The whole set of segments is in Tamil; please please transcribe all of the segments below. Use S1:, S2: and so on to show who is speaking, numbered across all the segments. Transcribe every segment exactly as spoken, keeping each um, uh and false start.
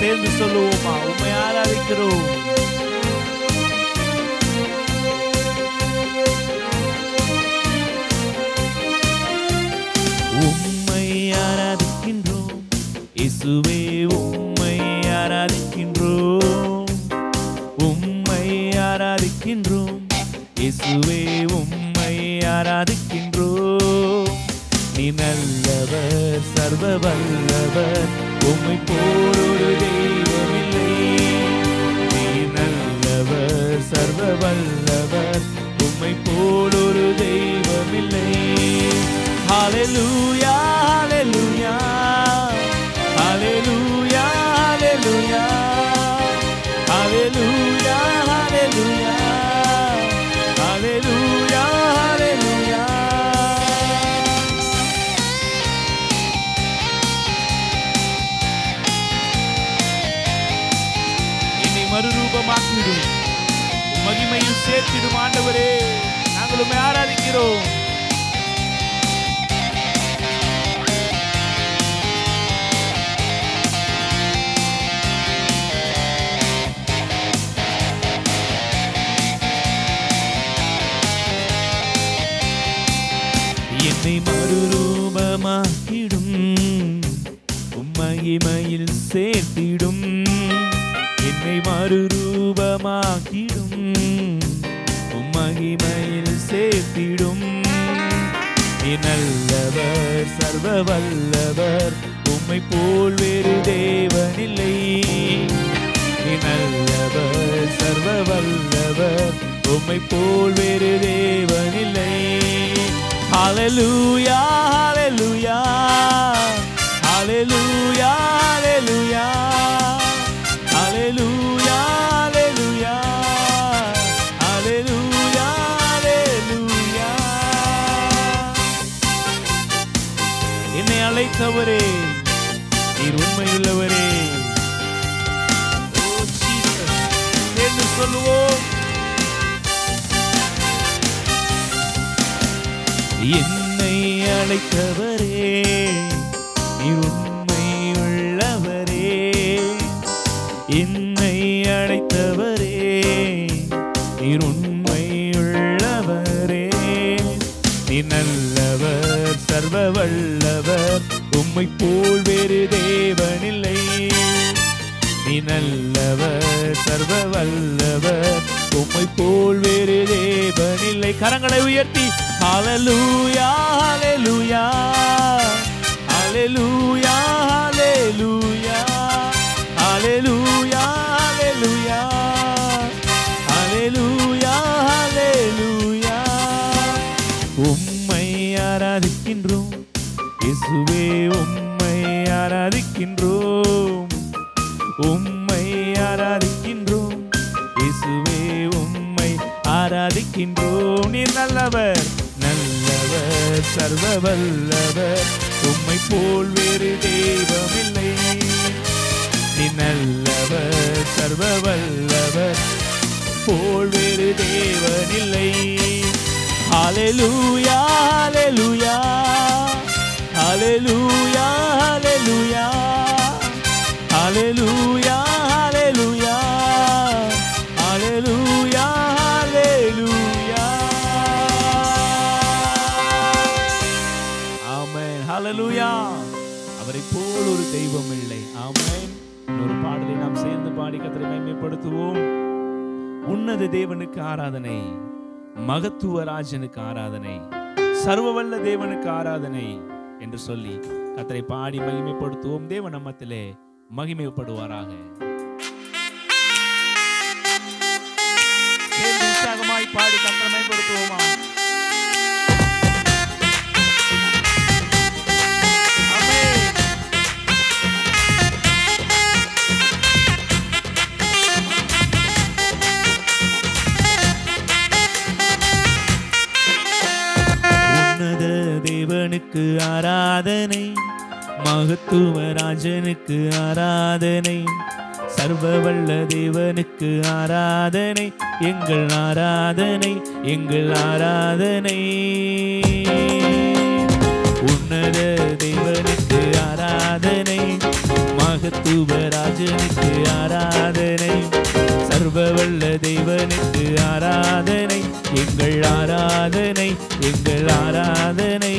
S1: சேர்ந்து சொல்லுவோமா? உம்மை ஆராதிக்கிறோம். உம்மை ஆராதிக்கின்றோம் இயேசுவே, உம்மை ஆராதிக்கின்றோம். உம்மை ஆராதிக்கின்றோம் இயேசுவே, உம்மை ஆராதிக்கின்றோம். நீ நல்லவர், சர்வ வல்லவர், உம்மை போல் ஒரு தெய்வமில்லை. நீ நல்லவர், சர்வ வல்லவர், உம்மை போல் ஒரு தெய்வமில்லை. ஹல்லேலூயா, ஹல்லேலூயா, ஹல்லேலூயா, ஹல்லேலூயா, ஹல்லேலூயா, ஹல்லேலூயா, ஹல்லேலூயா, ஹல்லேலூயா. என்னை மறுரூபமாக்கிடும், மகிமையில் சேர்த்திடும் ஆண்டவரே, நாங்கள் உம்மை ஆராதிக்கிறோம். என்னை மறுரூபமாக்கிடும், மகிமையில் சேர்த்திடும். என்னை மறுரூபமாக்கிடும், மகிமையில் சேர்த்திடும். நீ நல்லவர், சர்வ வல்லவர், உம்மை போல் வேறு தேவனில்லை. நீ நல்லவர், சர்வ வல்லவர், உம்மை போல் வேறு தேவனில்லை. ஹல்லேலூயா, ஹல்லேலூயா, ஹல்லேலூயா, ஹல்லேலூயா, ஹல்லேலூயா, ஹல்லேலூயா, ஹல்லேலூயா, ஹல்லேலூயா. என்னை அழைத்தவரே, நீர் உண்மையுள்ளவரே. ஓ ஜீசஸ், என்று சொல்லுவோம். என்னை அழைத்தவரே, நீர் உண்மையுள்ளவரே. என்னை அழைத்தவரே, நீர் உண்மையுள்ளவரே. நீ நல்லவர், சர்வ வல்லவர், உம்மை போல் வேறு தேவனில்லை. நீ நல்லவர், சர்வ வல்லவர், உம்மை போல் வேறு தேவனில்லை. கரங்களை உயர்த்தி ஹல்லேலூயா, ஹல்லேலூயா, ஹல்லேலூயா, ஹல்லேலூயா, ஹல்லேலூயா, ஹல்லேலூயா, ஹல்லேலூயா, ஹல்லேலூயா. உம்மை ஆராதிக்கின்றோம் இயேசுவே, உம்மை ஆராதிக்கின்றோம். உம்மை ஆராதிக்கின்றோம் இயேசுவே, உம்மை ஆராதிக்கின்றோம். நீர் நல்லவர், நல்லவர், சர்வ வல்லவர், உம்மை போல் வேறு தெய்வமில்லை. நீ நல்லவர், சர்வ வல்லவர், போல் வேறு தேவனில்லை. ஹல்லேலூயா, ஹல்லேலூயா, ஹல்லேலூயா, ஹல்லேலூயா, ஹல்லேலூயா, ஹல்லேலூயா, ஹல்லேலூயா, ஹல்லேலூயா. ஆமென், ஹல்லேலூயா. அவரை போல் ஒரு தெய்வம் இல்லை. ஆமென். இன்னொரு பாடலை நாம் சேர்ந்து பாடி கர்த்தரை மகிமைப்படுத்துவோம். உன்னத தேவனுக்கு ஆராதனை, மகத்துவ ராஜனுக்கு ஆராதனை, சர்வவல்ல தேவனுக்கு ஆராதனை என்று சொல்லி கர்த்தரை பாடி மகிமைப்படுத்துவோம். தேவ நாமத்திலே மகிமைப்படுவாராக. உற்சாகமாய் பாடி கர்த்தரை மகிமைப்படுத்துவோமா? தேவனுக்கு ஆராதனை, மகத்துவ ராஜனுக்கு ஆராதனை, சர்வவல்ல தேவனுக்கு ஆராதனை, எங்கள் ஆராதனை, எங்கள் ஆராதனை. உன்னத தேவனுக்கு ஆராதனை, மகத்துவ ராஜனுக்கு ஆராதனை, எங்கள் ஆராதனை.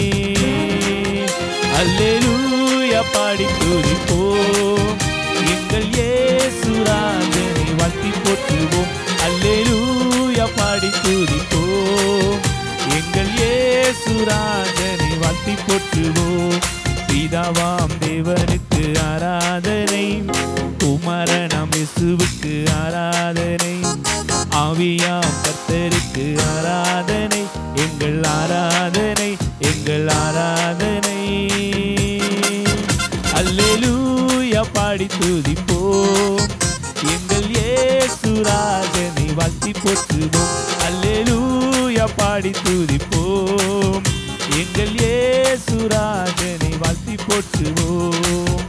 S1: அல்லேலூயா பாடி துதிப்போம், எங்கள் இயேசு ராஜனை வாழ்த்தி போற்றுவோம். அல்லேலூயா பாடி துதிப்போம், எங்கள் இயேசு ராஜனை வாழ்த்தி போற்றுவோம். பிதாவாம் தேவனுக்கு ஆராதனை, குமாரனாம் இயேசுவுக்கு ஆராதனை, ஆவியாம் கர்த்தருக்கு ஆராதனை, எங்கள் ஆராதனை, எங்கள் ஆராதனை. அல்லேலூயா பாடி துதிப்போம், எங்கள் இயேசு ராஜனை வாழ்த்தி போற்றுவோம். அல்லேலூயா பாடி துதிப்போம், எங்கள் இயேசு ராஜனை வாழ்த்தி போற்றுவோம்.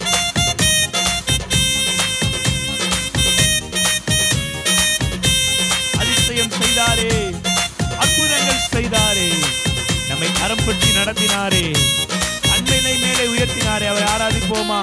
S1: அதிசயம் செய்தாரே, அற்புதங்கள் செய்தாரே, நம்மை கரம் பற்றி நடத்தினாரே, அன்பினை மேலே உயர்த்தினாரே. அவரை ஆராதிப்போமா?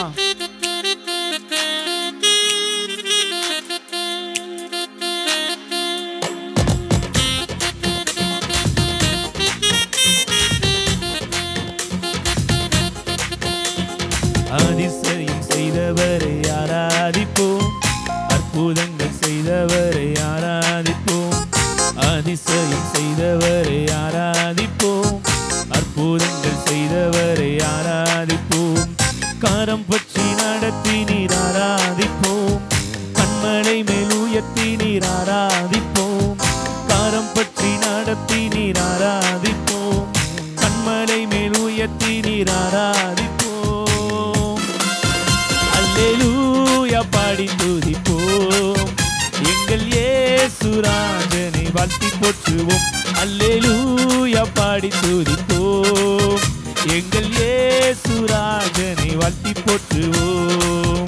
S1: அதிசயம் செய்தவரை ஆராதிப்போம், அற்புதங்கள் செய்தவரை ஆராதிப்போம். அதிசயம் செய்தவரை ஆராதிப்போம், அற்புதங்கள் செய்தவரை ஆராதிப்போம். கரம் பற்றி நடத்தி நீர் ஆராதிப்போம், கண்மலை மேல் உயர்த்தி நீர் ஆராதிப்போம். கரம் பற்றி நடத்தி நீர் ஆராதிப்போம், கண்மலை மேல் உயர்த்தி நீர் ஆராதிப்போம். அல்லேலூயா பாடி துதிப்போம், எங்கள் இயேசு ராஜனை வாழ்த்தி போற்றுவோம். அல்லேலூயா பாடி துதிப்போம், எங்கள் இயேசு ராஜனை வாழ்த்தி போற்றுவோம்.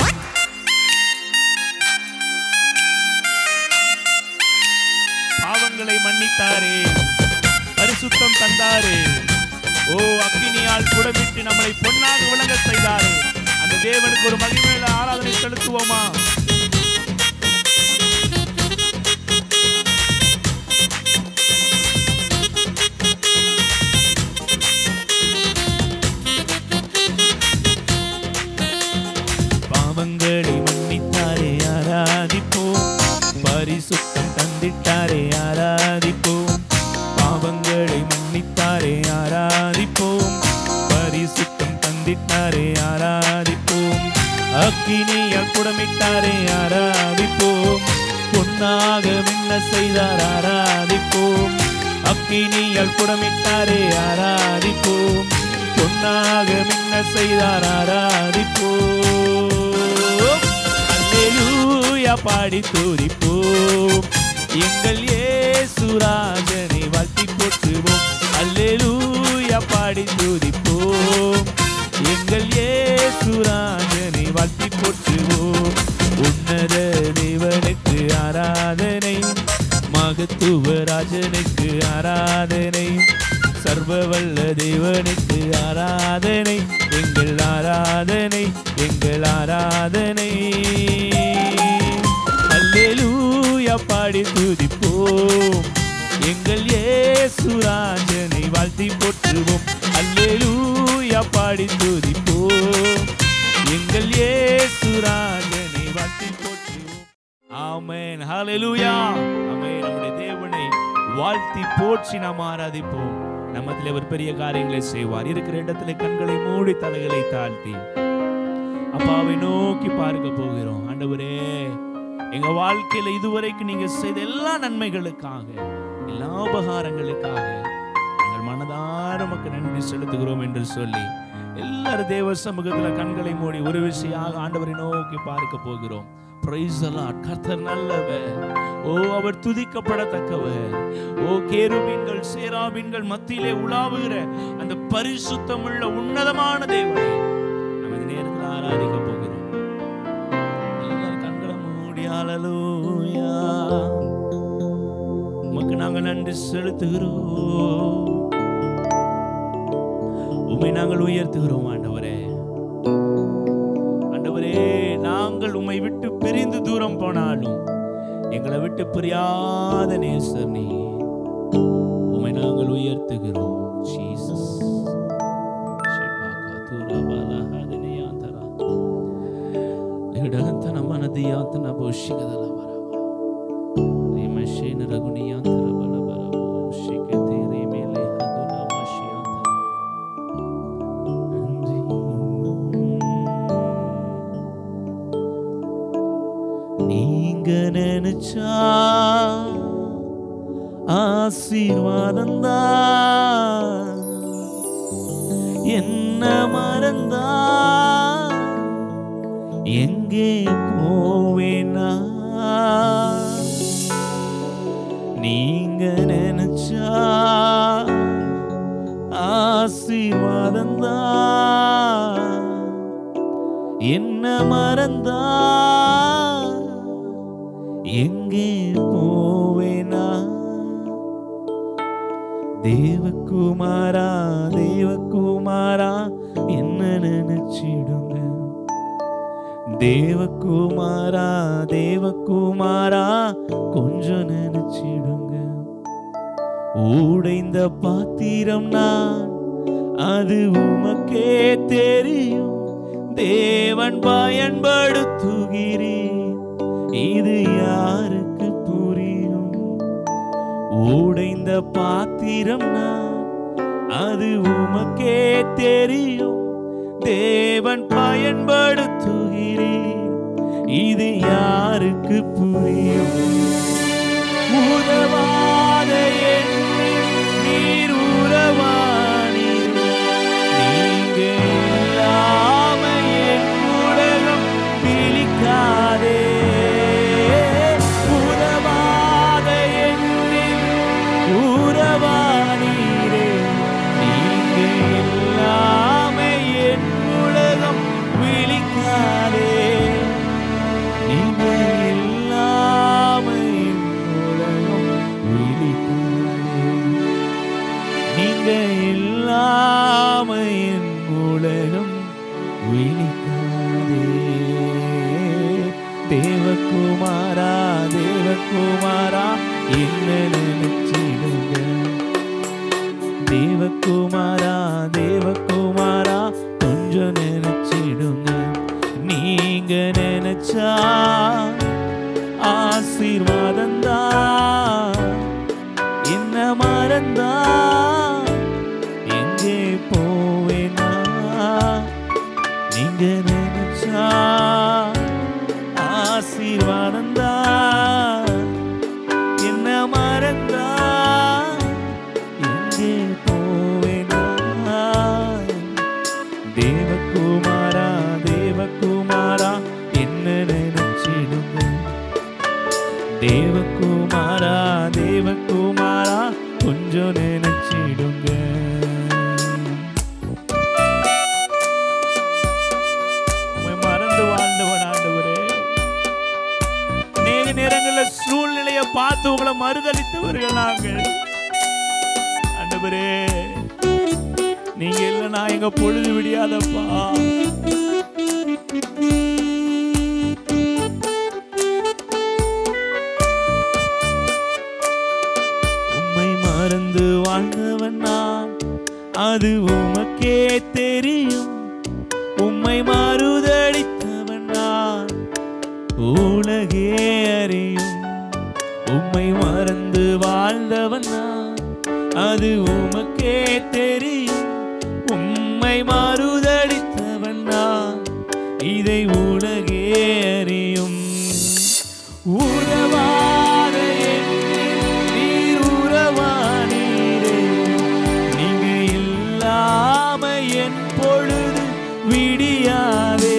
S1: பாவங்களை மன்னித்தாரே, பரிசுத்தம் தந்தாரே, ஓ அக்கினியால் புடமிட்டு நம்மளை பொன்னாக விளங்க செய்தாரே. அந்த தேவனுக்கு ஒரு மகிமையுள்ள ஆராதனை செலுத்துவோமா? பாவங்களை மன்னித்தாரே ஆராதிப்போம், பரிசுத்தம் தந்திட்டாரே ஆராதிப்போம். பாவங்களை மன்னித்தாரே ஆராதிப்போம், பரிசுத்தம் தந்திட்டாரே ஆராதிப்போம். அக்கினியால் புடமிட்டாரே ஆராதிப்போம், பொன்னாக மின்ன செய்தார் ஆராதிப்போம். அக்கினியால் புடமிட்டாரே ஆராதிப்போம், பொன்னாக மின்ன செய்தார் ஆராதிப்போம். அல்லேலூயா பாடி துதிப்போம், எங்கள் இயேசு ராஜனை வாழ்த்தி போற்றுவோம். அல்லேலூயா பாடி துதிப்போம், எங்கள் இயேசு ராஜனை வாழ்த்தி போற்றுவோம். உன்னத தேவனுக்கு ஆராதனை, மகத்துவ ராஜனுக்கு ஆராதனை, சர்வவல்ல தேவனுக்கு ஆராதனை, எங்கள் ஆராதனை, எங்கள் ஆராதனை. அல்லேலூயா பாடி துதிப்போம், எங்கள் இயேசு ராஜனை வாழ்த்தி போற்றுவோம். அல்லேலூயா பாடி துதிப்போம், எங்கள் இயேசு ராஜனை வாழ்த்தி போற்றுவோம். ஆமென், ஹல்லேலூயா. ஆமென். நம்முடைய தேவனை வாழ்த்தி போற்றி நாம் ஆராதிப்போம். நம்மத்திலே ஒரு பெரிய காரியங்களை செய்வார். இருக்கிற இடத்துல கண்களை மூடி தலைகளை தாழ்த்தி அப்பாவை நோக்கி பார்க்க போகிறோம். ஆண்டவரே, எங்க வாழ்க்கையில இதுவரைக்கும் நீங்க செய்த எல்லா நன்மைகளுக்காக, எல்லா உபகாரங்களுக்காக எங்கள் மனதார உமக்கு நன்றி செலுத்துகிறோம் என்று சொல்லி எல்லாரும் தேவ சமூகத்துல கண்களை மூடி ஒரு விஷயமாக ஆண்டவரை நோக்கி பார்க்க போகிறோம். Praise the Lord. கர்த்தர் நல்லவர். ஓ, அவர் துதிக்கப்படத்தக்கவர். ஓ, கேருபீன்கள் சேராபீன்கள் மத்தியிலே உலாவுகிற அந்த பரிசுத்தமுள்ள உன்னதமான தேவனை நம்ம இந்த நேரத்தில் ஆராதிக்க போகிறோம். எல்லாரும் கண்களை மூடி ஹல்லேலூயா உமக்கு நாங்கள் நன்றி செலுத்துகிறோம். உம்மை நாங்கள் உயர்த்துகிறோம் ஆண்டவரே. ஆண்டவரே, நாங்கள் உம்மை விட்டு பிரிந்து தூரம் போனாலும் எங்களை விட்டு பிரியாத நேசர் நீ. நாங்கள் உயர்த்துகிறோம். ஜீசஸ் இடகந்தன மனதியாத்தன போஷிகதல வரவா ரிமஷேன ரகுனியாந்தர பல வரவோ ஷிகதே ரேமேலே ஹதுனா மாஷியாந்தர நன்றி. நீங்க நினைச்சா ஆசீர்வாதந்தா என்ன மறந்தா எங்கே போவேனா? நீங்க நினைச்சா ஆசீர்வாதந்தா என்ன மறந்தா எங்கே போவேனா? தேவகுமாரா தேவகுமாரா என்ன நினைச்சிடுங்க. தேவகுமாரா தேவகுமாரா கொஞ்சம் நினைச்சிடுங்க. உடைந்த பாத்திரம் நான், அது உமக்கே தெரியும். தேவன் பயன்படுத்துகிறீர், இது யாருக்கு புரியும்? உடைந்த பாத்திரம் நான், அது உமக்கே தெரியும். தேவன் பயன்படுத்துகிறீர், இது யாருக்கு புரியும்? உறவாத என்னில் நீர் உறவானீர், நீங்க இல்லாம என் உலகம் பிழிக்காதே. உறவாத என்னில் உறவானீரே, நீங்க இல்லாம என் உலகம் விழிக்காதே. நீங்க இல்லாம என் உலகம் விழிக்காதே. நீங்க இல்லாம என் உலகம் விழிக்காதே. தேவகுமாரா தேவகுமாரா என்ன நினைச்சிடுங்க. தேவகுமாரா தேவகுமாரா கொஞ்சம் நினைச்சிடுங்க. நீங்க நினைச்சா ஆசீர்வாதந்தா என்ன மறந்தா எங்கே போவேனா? நீங்க நினைச்சா ஆசீர்வாதந்தா என்ன மறந்தா எங்கே போவேனா? தேவகுமாரா தேவகுமாரா என்ன நினைச்சிடுங்க. தேவகுமாரா தேவகுமாரா கொஞ்சம் நினைச்சிடுங்க. மறந்து வாழ்ந்தவன் ஆண்டவரே, அநேக நேரங்களில் சூழ்நிலையை பார்த்து உங்களை மறுதளித்தவர்கள் நாங்கள். ஆண்டவரே, நீங்க இல்லைன்னா எங்க பொழுது விடியாதப்பா. உம்மை மறந்து வாழ்ந்தவன் நான், அது உமக்கே தெரியும். உம்மை மறுதளித்தவன் நான், உலகே அறியும். உம்மை மறந்து வாழ்ந்தவன் நான், அது உமக்கே தெரியும். உம்மை மறுதளித்தவன் நான், இதை உலகே அறியும். உறவாத என்னில் நீர் உறவானீரே, நீங்க இல்லாம என் பொழுது விடியாதே.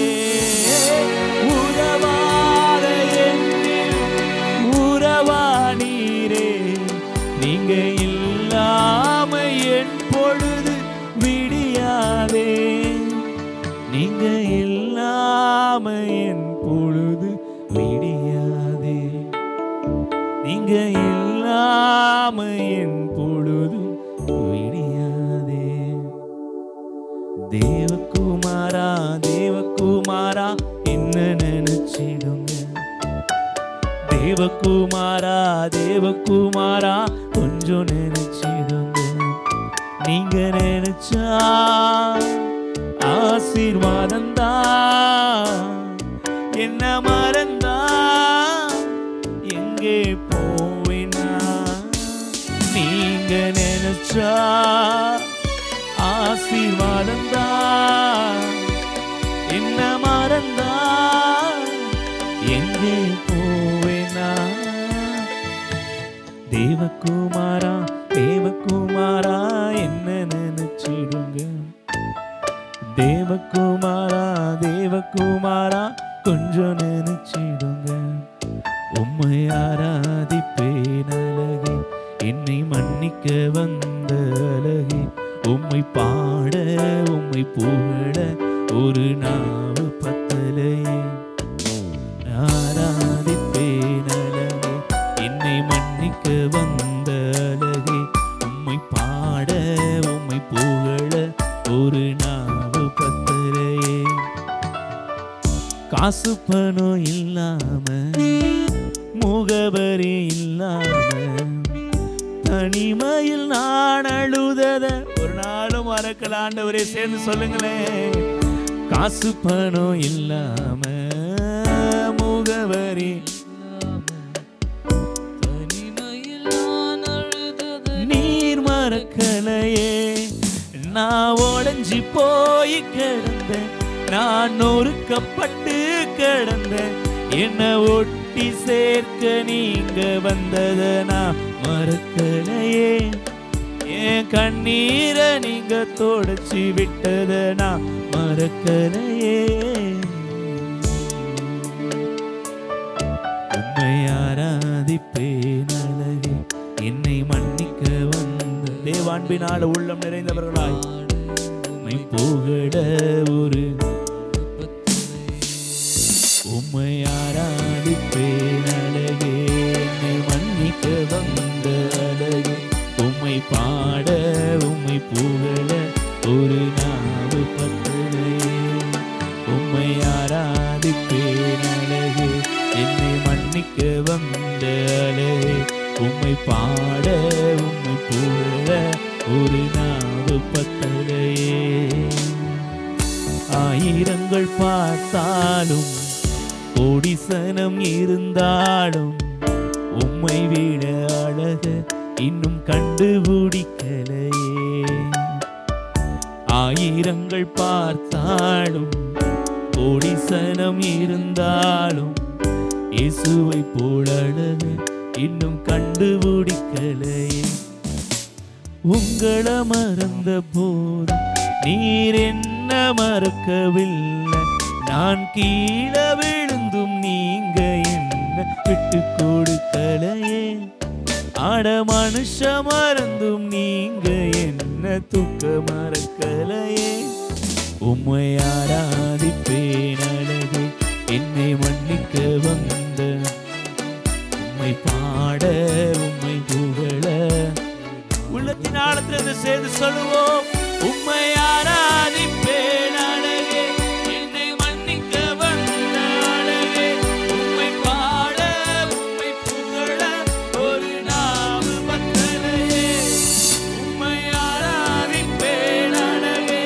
S1: உறவாத என்னில் உறவானீரே, நீங்க இல்லாம என் பொழுது விடியாதே. நீங்க இல்லாம என் பொழுது விடியாதே. நீங்க இல்லாம என் பொழுது விடியாதே. தேவகுமாரா தேவகுமாரா என்ன நினைச்சிடுங்க. தேவகுமாரா தேவகுமாரா கொஞ்சம் நினைச்சி நீங்க நினைச்சா ஆசீர்வாதம் தான். என்ன மறந்தா எங்கே போவேனா? நீங்க நினைச்சா ஆசீர்வாதம் தான். என்ன மறந்தா எங்கே போவேனா? தேவகுமாரா தேவகுமாரா என்ன நினைச்சிடுங்க. தேவகுமாரா தேவகுமாரா கொஞ்சம் நினைச்சிடுங்க. உம்மை ஆராதிப்பேன் அழகே, என்னை மன்னிக்க வந்த அழகே. உம்மை பாட உம்மை புகழ ஒரு நாவு பத்தலையே. ஆராதிப்பேன் அழகே, என்னை மன்னிக்க வந்த அழகே. உம்மை பாட உம்மை புகழ ஒரு நாவு பத்தலையே. காசு பணம் இல்லாம முகவரி இல்லாம தனிமையில் நான் அழுதத ஒரு நாளும் மறக்கல. ஆண்டவரே சேர்ந்து சொல்லுங்களேன். காசு பணம் இல்லாம முகவரி தனிமையில் நான் அழுதத நீர் மறக்கலையே. நான் உடைஞ்சி போய் கிடந்தேன், நான் நொறுக்கப்பட்டு கிடந்தேன். என்ன ஒட்டி சேர்க்க நீங்க வந்தத நான் மறக்கலையே. என் கண்ணீரை நீங்க தொடச்சி விட்டத நான் மறக்கலையே. உம்மை ஆராதிப்பேன் அழகே, என்னை மன்னிக்க வந்த தேவான்பினால உள்ளம் நிறைந்தவர்களாய் உம்மை புகழ ஒரு உம்மை ஆராதிப்பேன் அழகே, என்னை மன்னிக்க வந்த அழகே. உம்மை பாட உம்மை புகழ ஒரு நாவு பத்தலையே. உம்மை ஆராதிப்பேன் அழகே, என்னை மன்னிக்க வந்த அழகே. உம்மை பாட உம்மை புகழ ஒரு நாவு பத்தலையே. ஆயிரங்கள் பார்த்தாலும் கோடிசனம் இருந்தாலும் உம்மை விட அழக இன்னும் கண்டுபிடிக்கலையே. ஆயிரங்கள் பார்த்தாலும் கோடிசனம் இருந்தாலும் இயேசுவை போல அழக இன்னும் கண்டுபிடிக்கலையே. உங்களை மறந்த போது நீர் என்ன மறக்கவில்லை. நான் கீழே விழுந்தும் நீங்க என்ன விட்டு கொடுக்கலையே. ஆட மனுஷ மறந்தும் நீங்க என்ன தூக்க மறக்கலையே. உம்மை ஆராதிப்பேன் அழகே, என்னை மன்னிக்க வந்த உம்மை பாட உம்மை புகழ. உள்ளத்தின் ஆழத்திலிருந்து சேர்ந்து சொல்லுவோம். உம்மை ஆராதிப்பேன் அழகே, என்னை மன்னிக்க வந்த அழகே. உம்மை பாட உம்மை புகழ ஒரு நாவு பத்தலையே. உம்மை ஆராதிப்பேன் அழகே,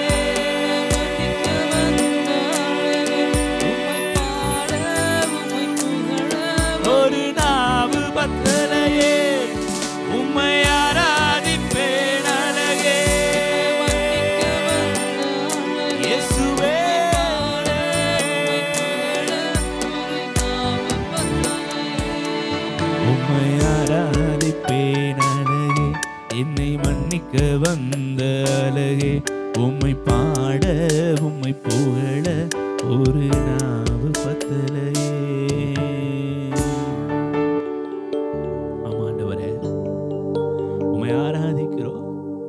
S1: உம்மை பாட உம்மை புகழ ஒரு நாவு பத்தலையே. உம்மை ஆராதிப்பேன் அழகே, இயேசுவே. உம்மை ஆராதிப்பேன் அழகே, என்னை மன்னிக்க வந்த அழகே. உம்மை பாட உம்மை புகழ ஒரு நாவு பத்தலையே. ஆமாண்டவரே, உம்மை ஆராதிக்கிறோம்.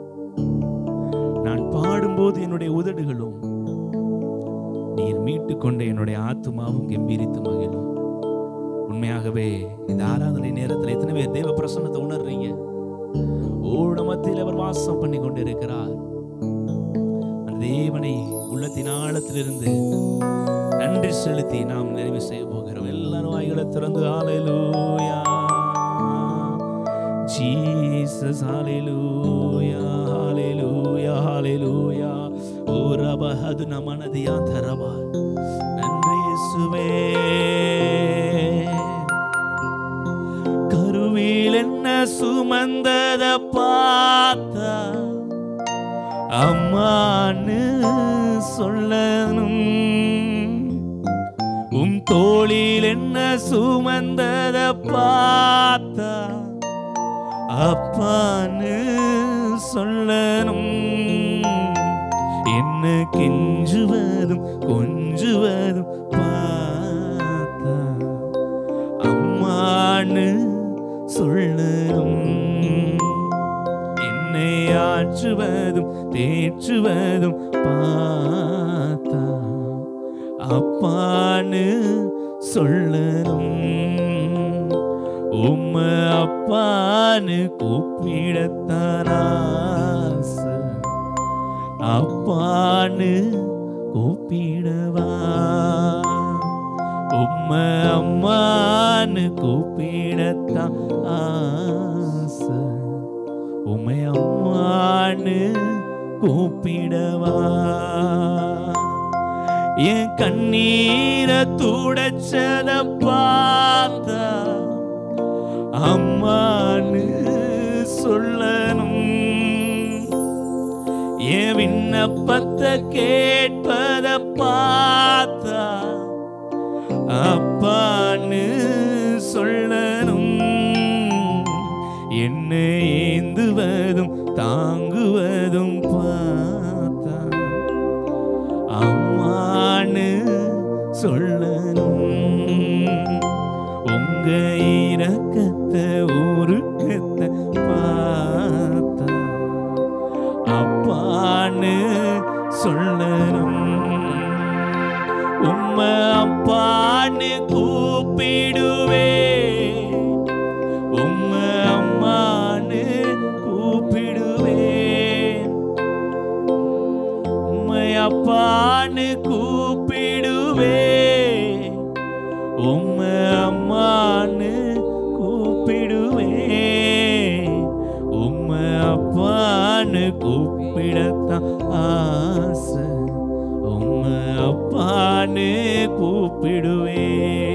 S1: நான் பாடும்போது என்னுடைய உதடுகளும் நீர் மீட்டு கொண்ட என்னுடைய ஆத்துமாவும் கம்பீரித்து மகிழும். உண்மையாகவே இந்த ஆராதனை நேரத்தில் எத்தனை பேர் தேவ பிரசன்னத்தை உணர்றீங்க? ஓட மத்தியில் அவர் வாசம் பண்ணி கொண்டிருக்கிறார். அந்த தேவனை உள்ளத்தின் ஆழத்திலிருந்து நன்றி செலுத்தி நாம் நிறைவு செய்ய போகிறோம். எல்லாரும் வாய்களை திறந்து ஹல்லேலூயா ஜீசஸ், ஹல்லேலூயா ஹல்லேலூயா அது நமனதியாந்தரவா. நன்றி இயேசுவே. கருவில் என்ன சுமந்தத பார்த்தா அம்மான்னு சொல்லணும். உம் தோளில் என்ன சுமந்தத பார்த்தா அப்பான்னு சொல்லணும். என்ன கெஞ்சுவதும் கொஞ்சுவதும் பார்த்தா அம்மான்னு சொல்லணும். என்னை ஆற்றுவதும் தேற்றுவதும் பார்த்தா அப்பான்னு சொல்லணும். உம்ம அப்பான்னு கூப்பிடத்தான் ஆசை. அப்பான்னு கூப்பிடவா. உம்ம அம்மான்னு கூப்பிடத்தான் ஆசை. உம்மை அம்மான்னு கூப்பிடவா. என் கண்ணீரை துடைச்சத பார்த்தா அம்மான்னு சொல்லணும். என் விண்ணப்பத்தை கேட்பத பார்த்தா அப்பான்னு சொல்லணும். என்னை ஏந்துவதும் தாங்குவதும் பார்த்தா அம்மான்னு சொல்லணும். உங்க இரக்கத்தை உருக்கத்தை பார்த்தா அப்பான்னு சொல்லணும். உம்ம அப்பான்னு கூப்பிடுவே. உம்ம அம்மான்னு கூப்பிடுவே. உம்மை அப்பான்னு கூப்பிடுவே. உம்ம அம்மான்னு கூப்பிடுவே. உம்ம அப்பான்னு கூப்பிடத்தான் ஆசை. உம்ம அப்பான்னு கூப்பிடுவே.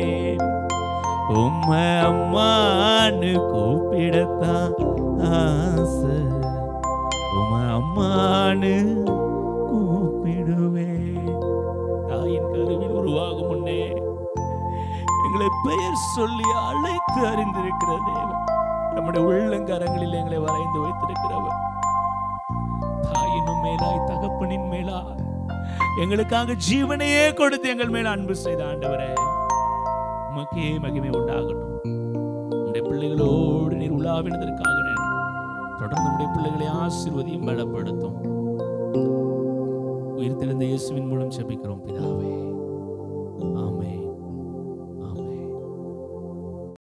S1: உம்ம அம்மான்னு கூப்பிடத்தான் ஆசை. உம்ம அம்மான்னு கூப்பிடுவே. தாயின் கருவில் உருவாகும் முன்னே எங்களை பெயர் சொல்லி அழைத்து அறிந்திருக்கிற தேவன், நம்முடைய உள்ளங்கரங்களில் எங்களை வரைந்து வைத்திருக்கிறவர். தாயினும் மேலாய் தகப்பனின் மேலா எங்களுக்காக ஜீவனையே கொடுத்து எங்கள் மேல அன்பு செய்த ஆண்டவரே, உமக்கே மகிமை உண்டாகட்டும். நம்முடைய பிள்ளைகளோடு நீர் உலாவினதற்காக நன்றி. தொடர்ந்து நம்முடைய பிள்ளைகளை ஆசீர்வதியும் பலப்படுத்தும். உயிர்த்தெழுந்த இயேசுவின் மூலம் ஜெபிக்கிறோம் பிதாவே, ஆமென்.